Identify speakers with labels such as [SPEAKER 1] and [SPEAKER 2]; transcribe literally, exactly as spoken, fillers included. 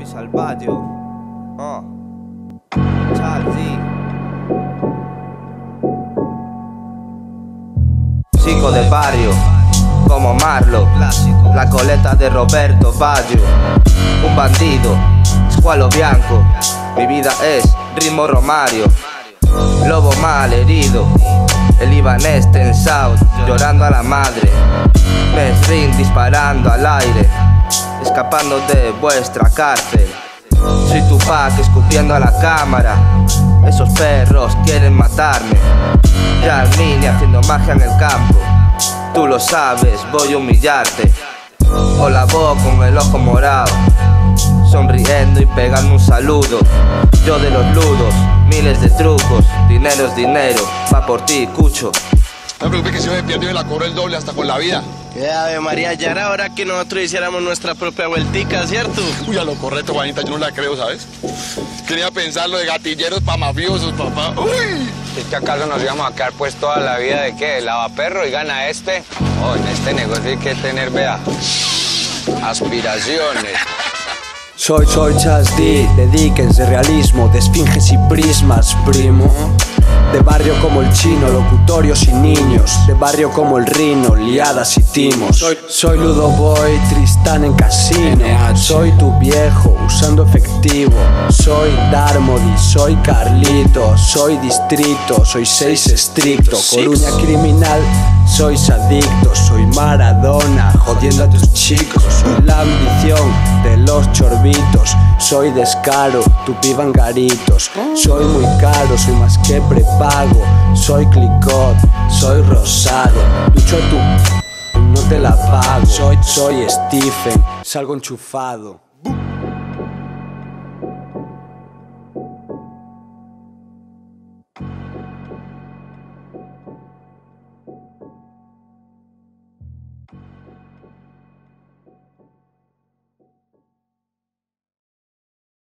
[SPEAKER 1] Salvaggio, oh. Charlie. Chico de barrio, como Marlo, la coleta de Roberto Baggio. Un bandido, squalo bianco, mi vida es ritmo Romario. Lobo mal herido, el libanés tensado, llorando a la madre. Mesrin disparando al aire, escapando de vuestra cárcel. Soy Tupac escupiendo a la cámara, esos perros quieren matarme. Yarmini haciendo magia en el campo, tú lo sabes, voy a humillarte. O la voz con el ojo morado, sonriendo y pegando un saludo. Yo de los ludos, miles de trucos, dinero es dinero, va por ti, cucho.
[SPEAKER 2] No te preocupes que si yo me pierdo y me la cobro el doble hasta con la vida.
[SPEAKER 3] ¡Qué ave María! Ya era hora que nosotros hiciéramos nuestra propia vueltica, ¿cierto?
[SPEAKER 2] Uy, a lo correcto, Juanita, yo no la creo, ¿sabes? Quería pensar lo de gatilleros pa' mafiosos, papá. ¡Uy!
[SPEAKER 4] ¿Es que acaso nos íbamos a quedar pues toda la vida de qué? ¿De lavaperro y gana este? Oh, en este negocio hay que tener, vea, aspiraciones.
[SPEAKER 5] Soy, soy Chas D, de Dickens, de realismo, de esfinges y prismas, primo. De barrio como el chino, locutorios y niños. De barrio como el Rino, liadas y timos. Soy, soy Ludoboy, Tristán en casino. Soy tu viejo, usando efectivo. Soy Darmody, soy Carlito. Soy distrito, soy seis estricto. Coruña criminal, soy adicto. Soy Maradona, jodiendo a tus chicos. Soy la ambición de los chorbitos. Soy descaro, tu piba en garitos. Soy muy caro, soy más que prepago. Soy Clicot, soy rosado. Lucho a tu, no te la pago. Soy, soy Stephen, salgo enchufado.